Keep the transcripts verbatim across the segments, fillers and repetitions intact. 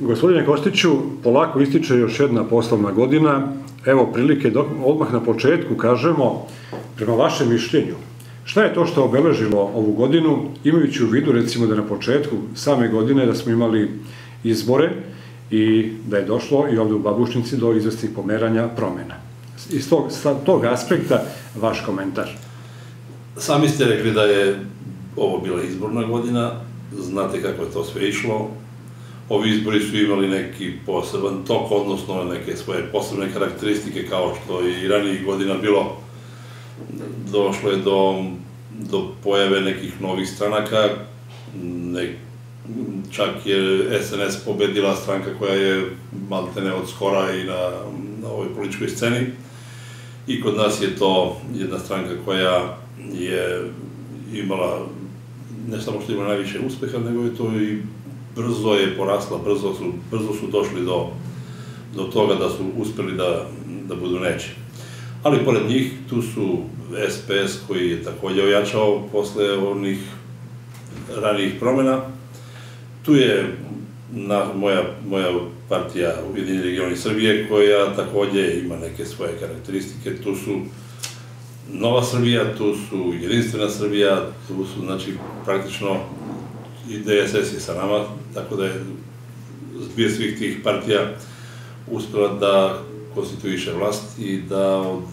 Gospodine Kostiću, polako ističe još jedna poslovna godina. Evo prilike da odmah na početku kažemo, prema vašem mišljenju, šta je to što obeležilo ovu godinu, imajući u vidu recimo da na početku same godine da smo imali izbore i da je došlo i ovde u Babušnici do izvesnih pomeranja promena. Iz tog, tog aspekta vaš komentar. Sami ste rekli da je ovo bila izborna godina, znate kako je to sve išlo. Ovi izbori su imali neki poseban tok, odnosno neke svoje posebne karakteristike, kao što je i ranijih godina bilo. Došlo je do, do pojave nekih novih stranaka, ne, čak je es en es pobedila stranka koja je maltene od skora i na, na ovoj političkoj sceni. I kod nas je to jedna stranka koja je imala, ne samo što ima najviše uspeha, nego je to i brzo je porasla, brzo su, brzo su došli do, do toga da su uspeli da, da budu neći. Ali pored njih tu su es pe es koji je takođe ojačao posle onih ranijih promena. Tu je na, moja, moja partija Ujedinjeni regioni Srbije koja takođe ima neke svoje karakteristike. Tu su Nova Srbija, tu su Jedinstvena Srbija, tu su znači praktično i de es es je sa nama, tako da je zbir svih tih partija uspela da konstituiše vlast i da od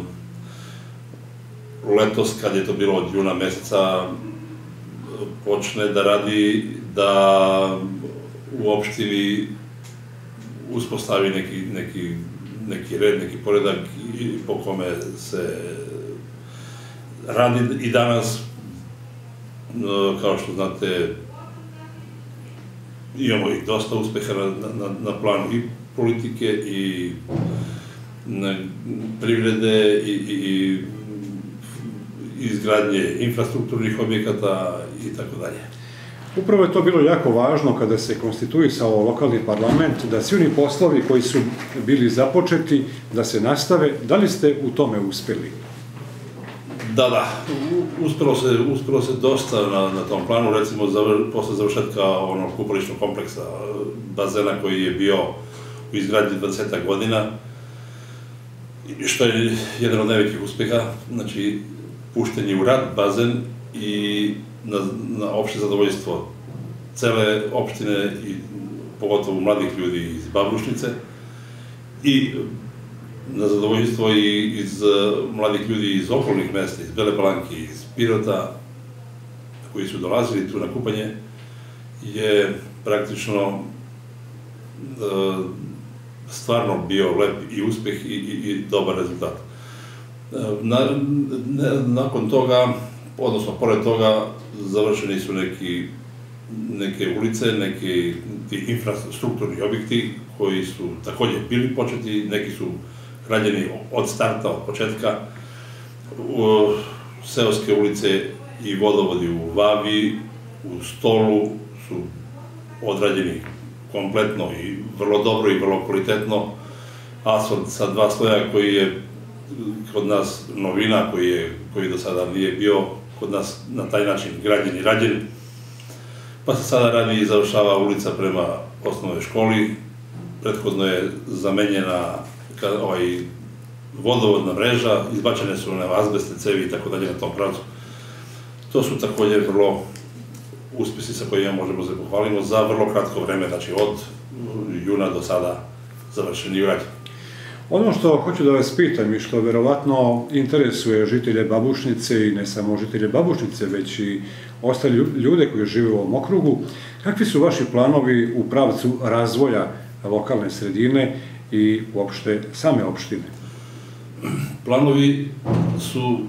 letos, kad je to bilo od juna meseca, počne da radi, da u opštini uspostavi neki, neki, neki red, neki poredak po kome se radi i danas. Kao što znate, imamo i dosta uspeha na, na, na planu i politike i privrede i, i, i izgradnje infrastrukturnih objekata i tako dalje. Upravo je to bilo jako važno kada se konstituisao lokalni parlament, da svi oni poslovi koji su bili započeti, da se nastave. Da li ste u tome uspeli? Da, da. Uspelo se, uspelo se dosta na, na tom planu, recimo zavr, posle završetka onog kupališnog kompleksa, bazena koji je bio u izgradnji dvadesetak godina, što je jedan od najvećih uspeha, znači pušten je u rad bazen i na, na opšte zadovoljstvo cele opštine i pogotovo mladih ljudi iz Babušnice i na zadovoljstvo i iz mladih ljudi iz okolnih mesta, iz Bele Palanke, iz Pirota, koji su dolazili tu na kupanje, je praktično stvarno bio lep i uspeh i, i, i dobar rezultat. Na, ne, nakon toga, odnosno pored toga, završeni su neki, neke ulice, neki infrastrukturni objekti koji su takođe bili početi, neki su građeni od starta, od početka. Seoske ulice i vodovodi u Vavi, u Stolu su odrađeni kompletno i vrlo dobro i vrlo kvalitetno. Asfalt sa dva sloja koji je kod nas novina, koji, je, koji do sada nije bio kod nas na taj način građen i rađen. Pa se sada radi i završava ulica prema osnovnoj školi. Prethodno je zamenjena ovaj, vodovodna mreža, izbačene su one azbestne cevi i tako dalje na tom pravcu. To su takođe vrlo uspesi sa kojima možemo se pohvalimo za vrlo kratko vreme, znači od juna do sada završeni i urađeni. Ono što hoću da vas pitam i što verovatno interesuje žitelje Babušnice i ne samo žitelje Babušnice, već i ostali ljude koji žive u ovom okrugu, kakvi su vaši planovi u pravcu razvoja lokalne sredine i uopšte same opštine? Planovi su,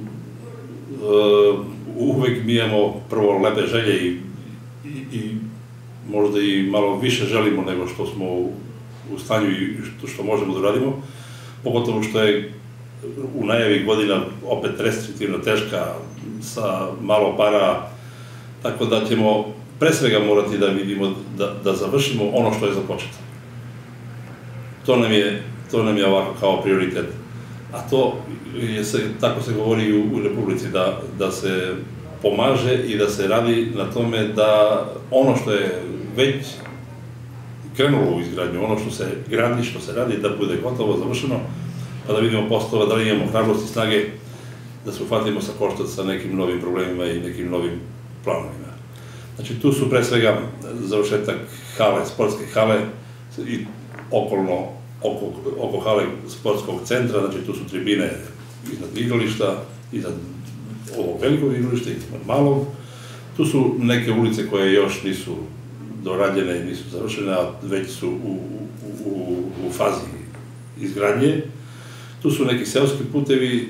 uvek mi imamo prvo lepe želje i, i, i možda i malo više želimo nego što smo u stanju i što, što možemo da radimo, pogotovo što je u najavi godina opet restriktivno teška, sa malo para, tako da ćemo pre svega morati da vidimo, da, da završimo ono što je započeto. To nam je, to nam je ovako kao prioritet. A to je se, tako se govori u, u Republici, da, da se pomaže i da se radi na tome da ono što je već krenulo u izgradnju, ono što se gradi, što se radi, da bude gotovo, završeno, pa da vidimo poslova, da li imamo hrabrosti i snage da se uhvatimo sa koštac sa nekim novim problemima i nekim novim planovima. Znači, tu su pre svega završetak hale, sportske hale i okolno, oko, oko hale sportskog centra, znači tu su tribine iznad igrališta, iznad ovog velikog igrališta, iznad malog. Tu su neke ulice koje još nisu dorađene i nisu završene, a već su u, u, u fazi izgradnje. Tu su neki seoski putevi,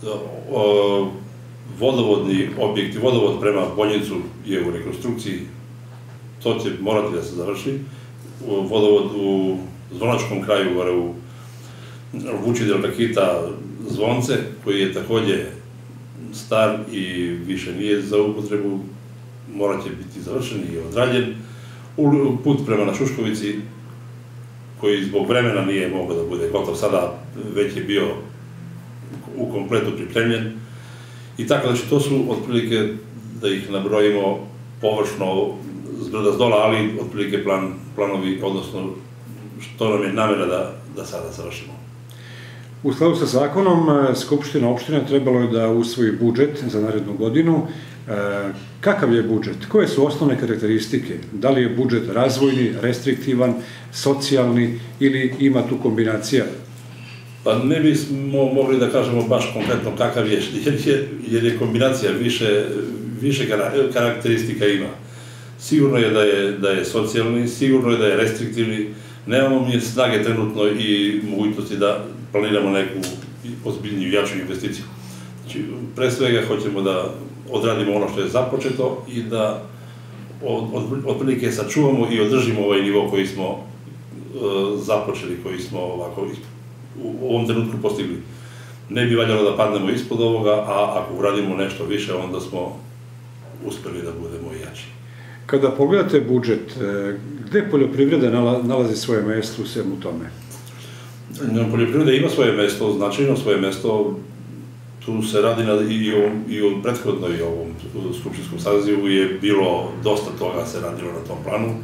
o, vodovodni objekti, vodovod prema Bonjicu je u rekonstrukciji, to će morati da se završi. Vodovod u Zvonačkom kraju, gore u Vučidel Rakita Zvonce, koji je takođe star i više nije za upotrebu, morat će biti završen i odrađen. Put prema na Šuškovici, koji zbog vremena nije mogao da bude gotov sada, već je bio u kompletu pripremljen. I tako, znači, to su otprilike, da ih nabrojimo površno, zbrda zdola, ali otprilike plan, planovi, odnosno što nam je namera da, da sada završimo. U skladu sa zakonom, Skupština opštine trebalo je da usvoji budžet za narednu godinu. Kakav je budžet? Koje su osnovne karakteristike? Da li je budžet razvojni, restriktivan, socijalni ili ima tu kombinacija? Pa ne bismo mogli da kažemo baš konkretno kakav je, jer je, jer je kombinacija više, više karakteristika ima. Sigurno je da je, da je socijalni, sigurno je da je restriktivni, nemamo mi snage trenutno i mogućnosti da planiramo neku ozbiljniju, jaču investiciju. Znači, pre svega hoćemo da odradimo ono što je započeto i da otprilike sačuvamo i održimo ovaj nivo koji smo započeli, koji smo ovako u ovom trenutku postigli. Ne bi valjalo da padnemo ispod ovoga, a ako uradimo nešto više, onda smo uspeli da budemo i jači. Kada pogledate budžet, gde poljoprivreda nalazi svoje mesto u svemu tome? Poljoprivreda ima svoje mesto, značajno svoje mesto. Tu se radi i o prethodnoj ovom skupštinskom sazivu je bilo dosta toga se radilo na tom planu.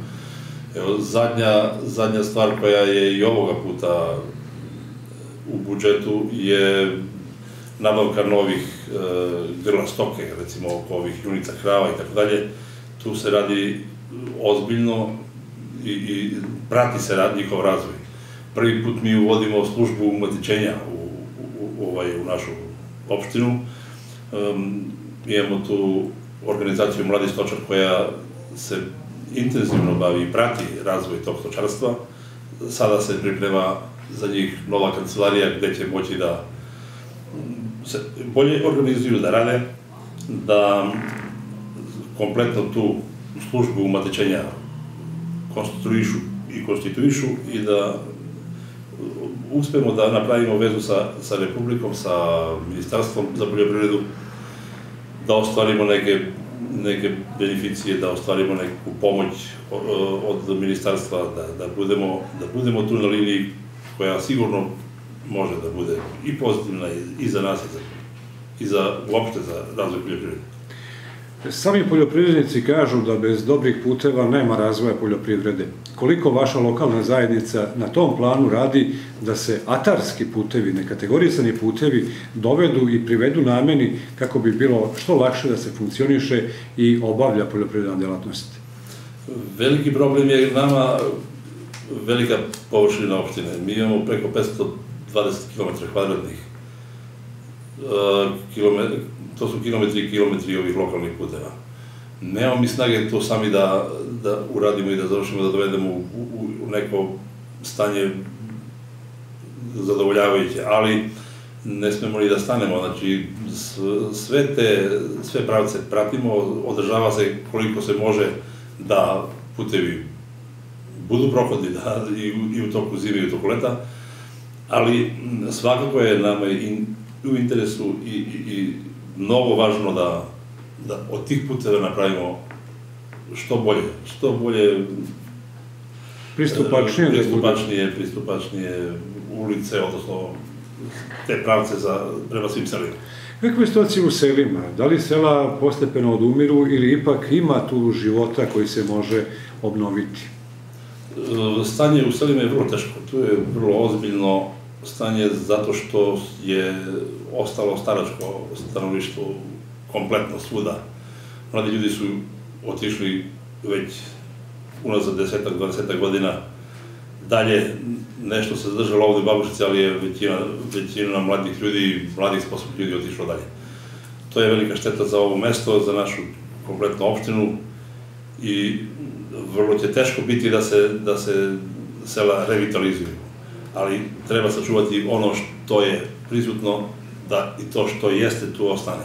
Zadnja stvar koja je i ovoga puta u budžetu je nabavka novih grla stoke, recimo oko ovih junica krava i tako dalje. Tu se radi ozbiljno i prati se njihov razvoj. Prvi put mi uvodimo službu umatičenja u našu opštinu. Imamo tu organizaciju Mladi stočar koja se intenzivno bavi i prati razvoj tog stočarstva. Sada se priprema za njih nova kancelarija gde će moći da se bolje organizuju, da rade, da kompletno tu službu umatičenja konstituišu i konstituišu i da uspemo da napravimo vezu sa Republikom, sa Ministarstvom za poljoprivredu, da ostvarimo neke beneficije, da ostvarimo neku pomoć od ministarstva, da budemo tu na liniji koja sigurno može da bude i pozitivna i za nas i uopšte za razvoj poljoprivrede. Sami poljoprivrednici kažu da bez dobrih puteva nema razvoja poljoprivrede. Koliko vaša lokalna zajednica na tom planu radi da se atarski putevi, nekategorisani putevi, dovedu i privedu nameni kako bi bilo što lakše da se funkcioniše i obavlja poljoprivredna delatnost? Veliki problem je nama velika površina opštine. Mi imamo preko petsto dvadeset kilometara kvadratnih. To su kilometri i kilometri ovih lokalnih puteva. Nemamo mi snage to sami da uradimo i da završimo, da dovedemo u neko stanje zadovoljavajuće, ali ne smemo ni da stanemo. Znači, sve te, sve pravce pratimo, održava se koliko se može da putevi budu prohodni i u toku zime i u toku leta, ali svakako je nama u interesu i mnogo važno da od tih puteva napravimo što bolje, što bolje pristupačnije, pristupačnije ulice, odnosno te pravce prema svim selima. Kakva je situacija u selima? Da li sela postepeno odumiru ili ipak ima tu života koji se može obnoviti? Stanje u selima je vrlo teško, tu je vrlo ozbiljno stanje zato što je ostalo staračko stanovništvo kompletno svuda. Mladi ljudi su otišli već unazad desetak, dvadesetak godina dalje, nešto se zadržalo ovde u Babušnici, ali je većina, većina mladih ljudi, mladih sposobnih ljudi otišlo dalje. To je velika šteta za ovo mesto, za našu kompletnu opštinu i vrlo će teško biti da se, da se sela revitalizuju. Ali treba sačuvati ono što je prisutno, da i to što jeste tu ostane.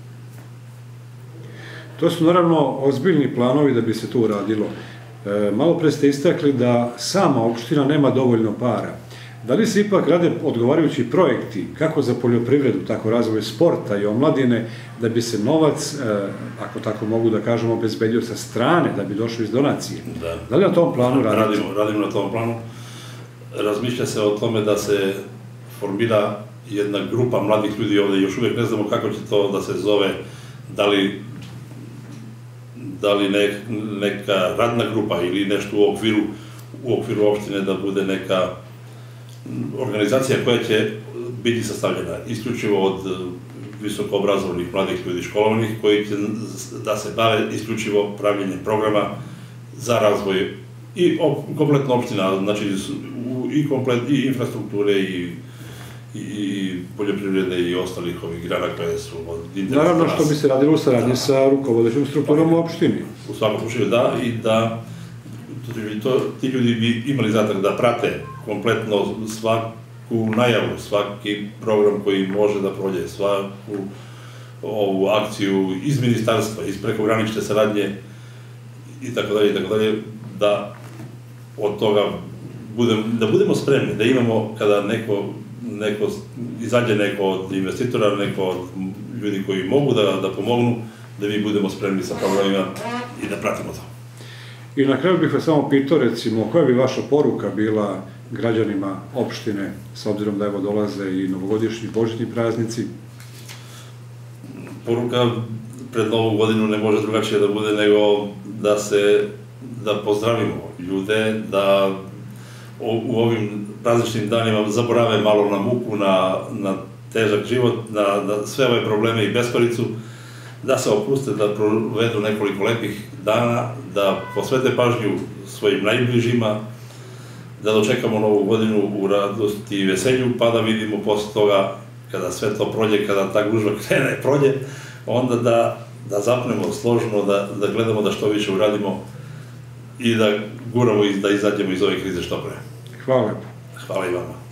To su naravno ozbiljni planovi da bi se tu uradilo. E, malo pre ste istakli da sama opština nema dovoljno para. Da li se ipak rade odgovarajući projekti, kako za poljoprivredu, tako razvoj sporta i omladine, da bi se novac, e, ako tako mogu da kažemo, obezbedio sa strane, da bi došlo iz donacije? Da. Da li na tom planu radite? Radimo, radimo na tom planu. Razmišlja se o tome da se formira jedna grupa mladih ljudi ovde, još uvijek ne znamo kako će to da se zove, da li, da li nek, neka radna grupa ili nešto u okviru, u okviru opštine da bude neka organizacija koja će biti sastavljena isključivo od visokoobrazovanih mladih ljudi školovanih koji će da se bave isključivo pravljenjem programa za razvoj i kompletna opština, znači i komplet i infrastrukture i i poljoprivrede i ostalih ovih grana koje su od interesa. Naravno što bi se radilo u saradnji sa rukovodećom strukturom u opštini. U svakom slučaju da, i da ti ljudi bi imali zadatak da prate kompletno svaku najavu, svaki program koji može da prođe, svaku ovu akciju iz ministarstva, iz prekogranične saradnje i tako dalje, i tako dalje, da od toga da budemo spremni, da imamo kada neko neko, izađe neko od investitora, neko od ljudi koji mogu da, da pomognu, da mi budemo spremni sa programima i da pratimo to. I na kraju bih vas samo pitao, recimo, koja bi vaša poruka bila građanima opštine, s obzirom da evo dolaze i novogodišnji, božićni praznici? Poruka pred novu godinu ne može drugačije da bude nego da se, da pozdravimo ljude, da u ovim prazničnim danima zaborave malo na muku, na, na težak život, na, na sve ove probleme i beskoricu, da se opuste, da provedu nekoliko lepih dana, da posvete pažnju svojim najbližima, da dočekamo novu godinu u radosti i veselju, pa da vidimo posle toga, kada sve to prođe, kada ta gužva krene prođe, onda da, da zapnemo složno, da, da gledamo da što više uradimo i da guramo i da izađemo iz ove krize što pre. Hvala lepo. Hvala i vama.